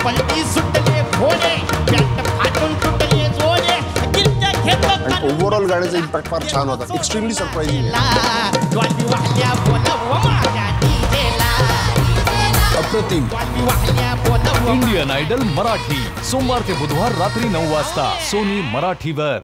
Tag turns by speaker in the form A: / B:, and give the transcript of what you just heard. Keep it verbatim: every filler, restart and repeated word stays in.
A: पलटी सुटले भोले पॅन्ट फाटून तुटले जोडे गिरच्या घेतो
B: ओव्हरऑल गाण्याचा इम्पॅक्ट फार छान होता एक्स्ट्रीमली सरप्राइजिंग
A: डॉल्बी वाहल्या बोलव माझ्या डीजेला
B: अप्रतिम
C: इंडियन आयडल मराठी सोमवार ते बुधवार रात्री नऊ वाजता सोनी मराठीवर.